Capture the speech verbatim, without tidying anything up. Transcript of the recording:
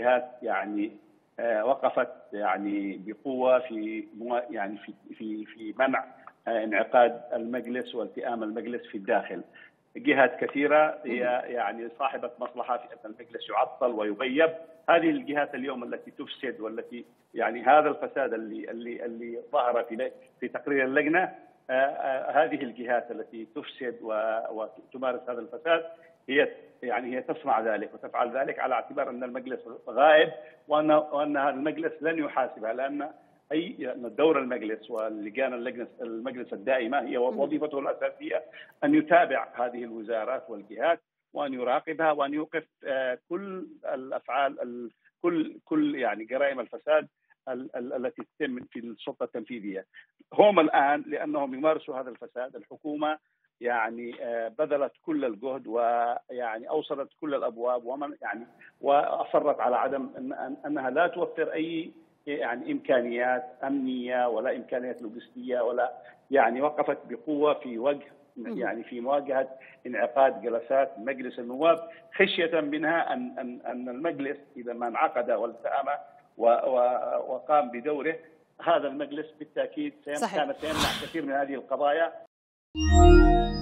جهات يعني وقفت يعني بقوة في يعني في في في منع انعقاد المجلس والتئام المجلس في الداخل. جهات كثيرة هي يعني صاحبة مصلحة في أن المجلس يعطل ويغيب. هذه الجهات اليوم التي تفسد والتي يعني هذا الفساد اللي اللي اللي ظهر في في تقرير اللجنة، هذه الجهات التي تفسد وتمارس هذا الفساد هي يعني هي تصنع ذلك وتفعل ذلك على اعتبار أن المجلس غائب، وأن وأن هذا المجلس لن يحاسبها، لأن أي دور المجلس واللجان اللجنة المجلس الدائمة هي وظيفته الأساسية أن يتابع هذه الوزارات والجهات وأن يراقبها وأن يوقف كل الأفعال كل كل يعني جرائم الفساد التي تتم في السلطة التنفيذية. هم الآن لأنهم يمارسوا هذا الفساد، الحكومة يعني بذلت كل الجهد ويعني أوصلت كل الأبواب ومن يعني وأصرت على عدم أن أنها لا توفر أي يعني إمكانيات أمنية ولا إمكانيات لوجستية، ولا يعني وقفت بقوة في وجه يعني في مواجهة انعقاد جلسات مجلس النواب، خشية منها أن أن أن المجلس إذا ما انعقد والتأم وقام بدوره، هذا المجلس بالتأكيد كان سيمنع كثير من هذه القضايا.